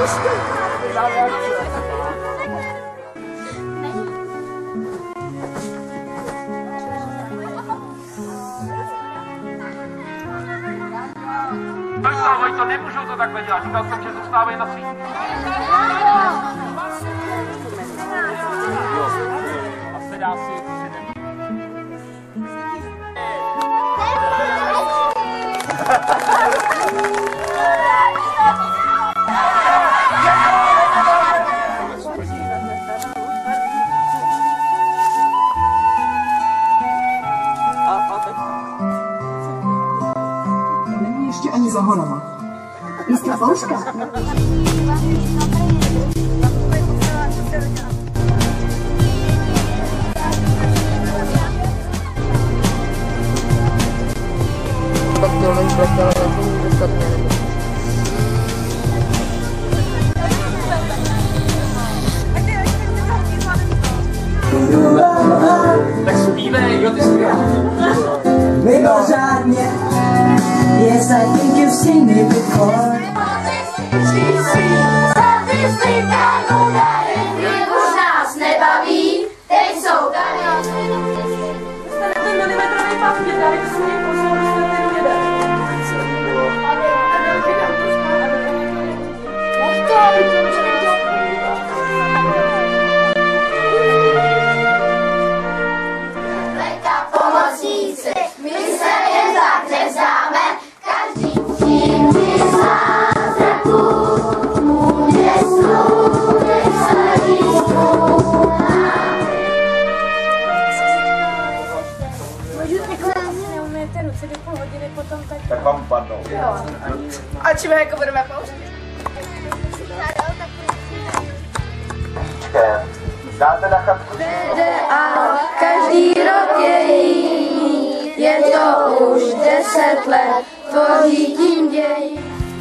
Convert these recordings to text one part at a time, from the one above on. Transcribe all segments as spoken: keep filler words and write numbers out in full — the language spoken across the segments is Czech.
To nemůžou to takhle dělat, říkal jsem, že zůstávají na svých. A se dá si Není ještě ani za horama. Jistá fouška. Tak to než vrátila, já to dostat nebudu. Tak zpívej, jo ty zpívej. Mimořádně. Yes, I think you've seen it before. Už nás nebaví, teď jsou tady. Ten milimetrový papír, dávajte si něj pozor, že ten jeden. Leta pomocníci, my se jen tak nevzdáme, každý tím vysáze půl, městou, nesadí spolu. Neumíte ruce do půl hodiny potom tak... Tak vám padnou. A čím jako budeme pouštět? Znáte na chatku? A každý rok je jiný, je to už deset let, tvoří tím děj.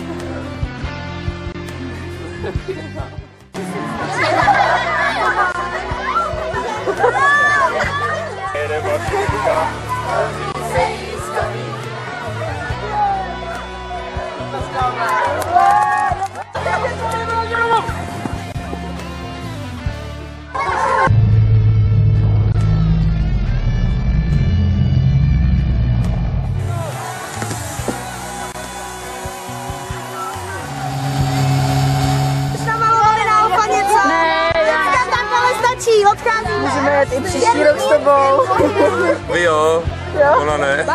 Můžeme jet i příští rok s tebou. Vy jo, jo? Ona ne.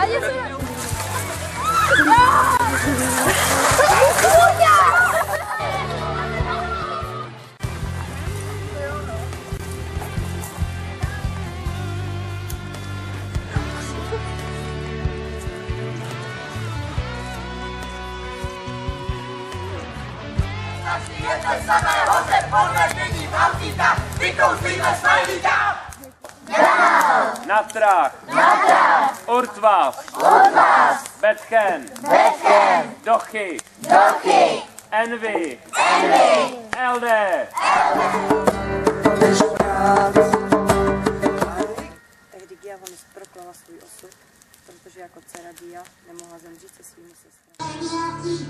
Natrach, Urtvas, Betchen, Dochy, Envy, Elde. Tehdy Gia vám zproklala svůj osud, protože jako dcera Dia nemohla zemřít se svými sestrami.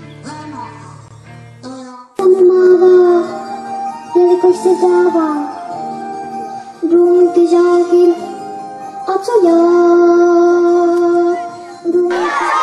Nemává, jelikož se dává. Dům ty žáky, a co já? Dům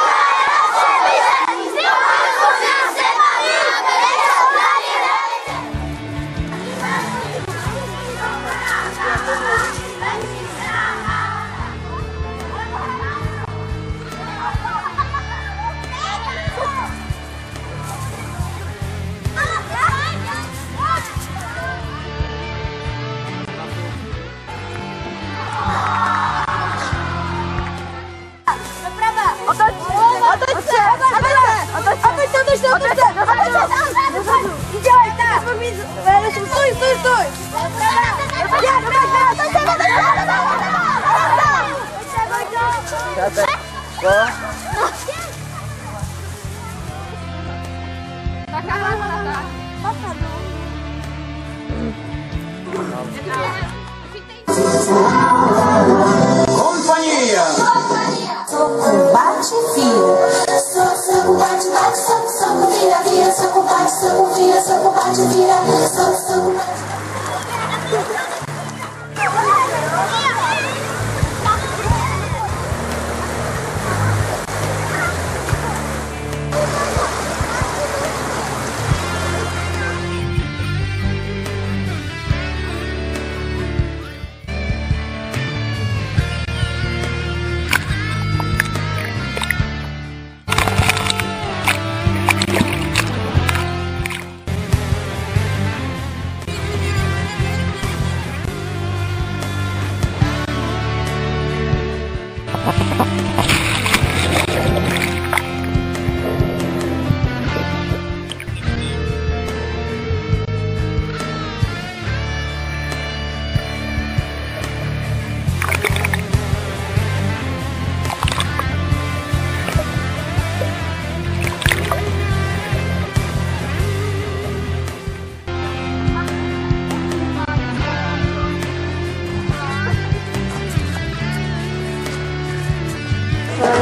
Stój, stój, stój! Kompania! Bate fio. Soco, bate, bate, soco, soco, vira, vira, soco, bate, soco, vira, soco, bate, vira.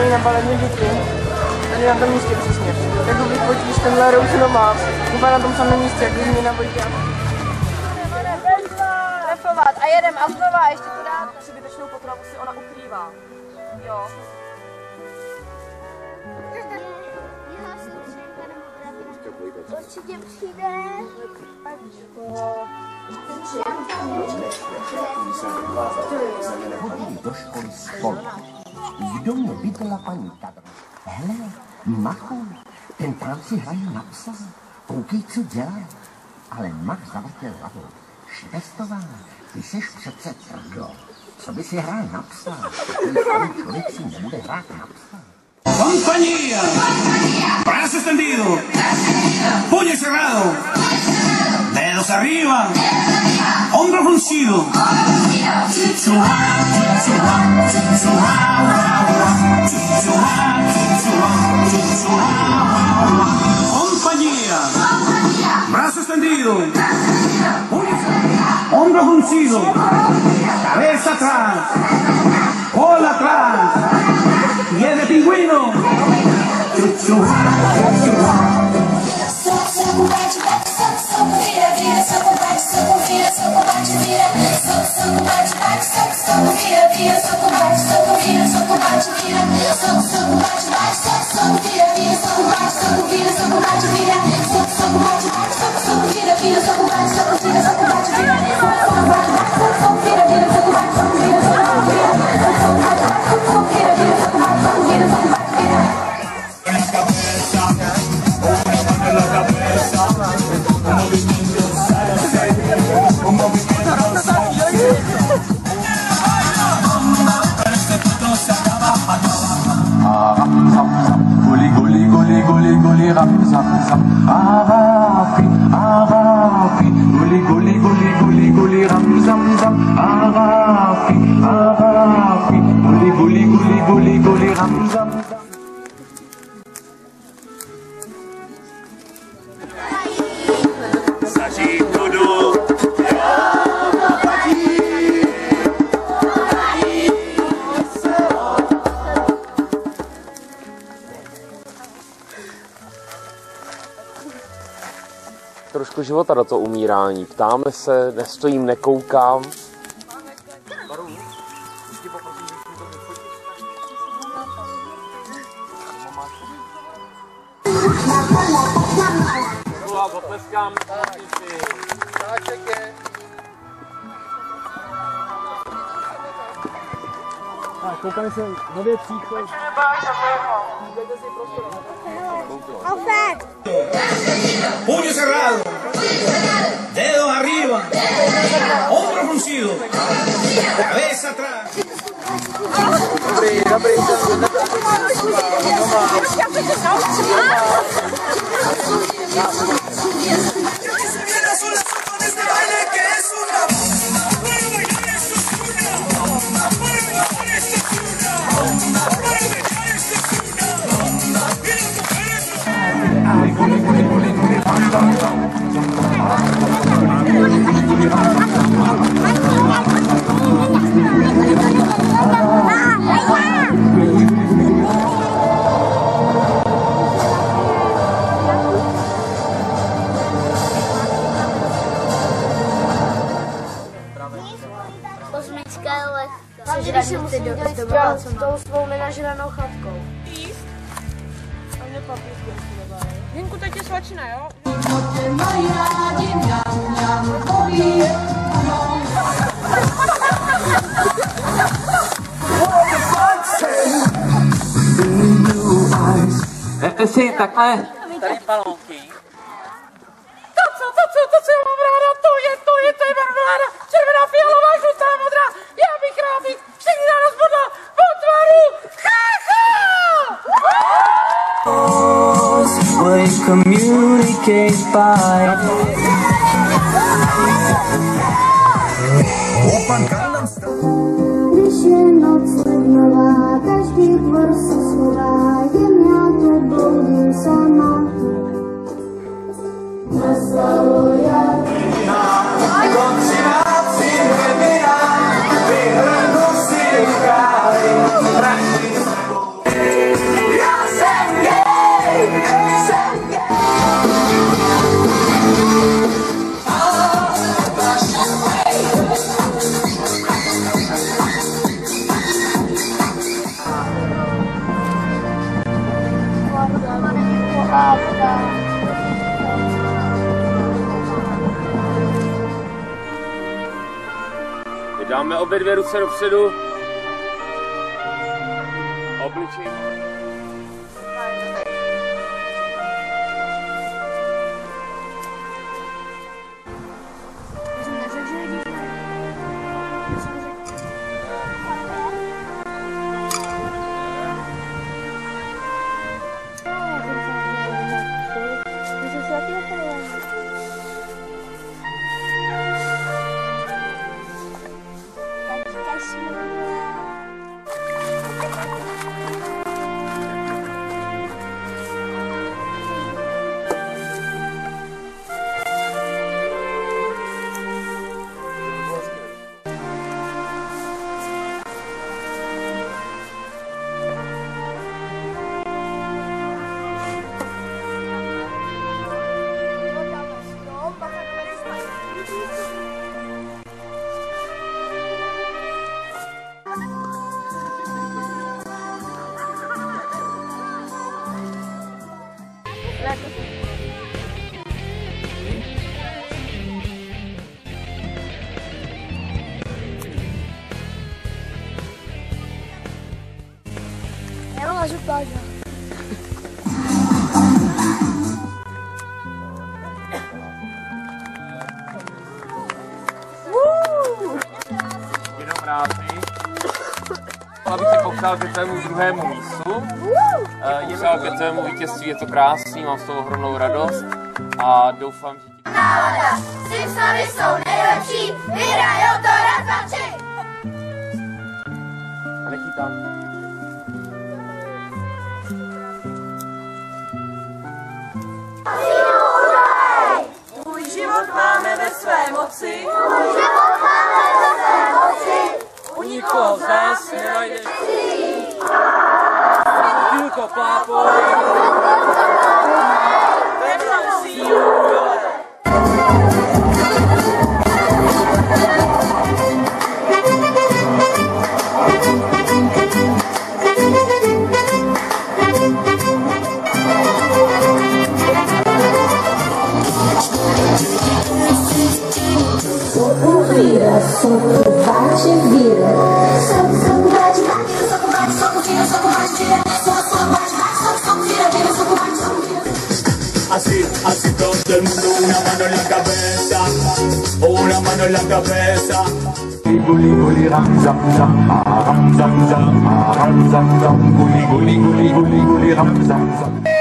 mají na baletní děti. Tady na tom místě přesně. Jak když fotíš tenhle rouš nomás, úplně na tom samém místě, jak když mi na vodě. Trefovat a jedem a znova, ještě to dát. Přebytečnou potravu si ona ukrývá. Jo. Určitě přijde. Chodili do školy spolu. V domě bydlela paní Kadr. Hele, Machu, ten tam si hraje na psa. Koukej, co dělá. Ale Mach zavrtěl hlavou. Švestová, ty jsi přece trdo. Co by si hrál na psa? Takový člověk si nebude hrát na psa. Compañía, brazos extendidos, puño cerrado, dedos arriba, hombro fruncido. Chuchuá, chuchuá, chuchuá, chuchuá, chuchuá, chuchuá. Compañía, brazos extendidos, puño cerrado, hombro fruncido, cabeza atrás, cola atrás. ¡Y es de pingüino! Trošku života do toho umírání. Ptáme se, nestojím, nekoukám. Koukali se nově příchod. Puño cerrado, dedos arriba, hombro fruncido, cabeza atrás. Dobrý, dobrý, Kosmická lehka. Když si musím dělat s tou svou nenažranou chatkou. A mě papířky musíme. Hinku, teď je svačina, jo? Si takhle. Tady balónky. To co, to co, to co já mám ráda, to je, to je, to je marmeláda, červená, fialová, žlutá, modrá, já bych rád být všechny ráno zbodla po tvaru, ha-ha! We communicate by Když je noc lednová, každý tvor se shodá, jen já tu bloudím sama. Wesoło Dáme obě dvě ruce dopředu. Obličej. Já mám až pláža. Jenom rázy. Abych tě popřál ke tvému druhému místu. Je přál ke tvému vítězství, je to krásný, mám z toho ohromnou radost a doufám, že ti... Nálada, Simpsony jsou nejlepší, vyhrajou to raz, dva, tři. A nechytám. Tvůj život máme ve své moci. Tvůj život máme ve své moci. U nikoho z nás nenajdeš. Dílko plápoj. Pevnou sílu dole. Soco vira, soco bate vira. Soco, soco bate, bate, soco bate, soco vira, soco bate vira. Soco, soco bate, bate, soco, soco vira, vira, soco bate, soco vira. Así, así todo el mundo, una mano en la cabeza, una mano en la cabeza. Guli guli ram zam zam, ram zam zam, ram zam zam, guli guli guli guli guli ram zam zam.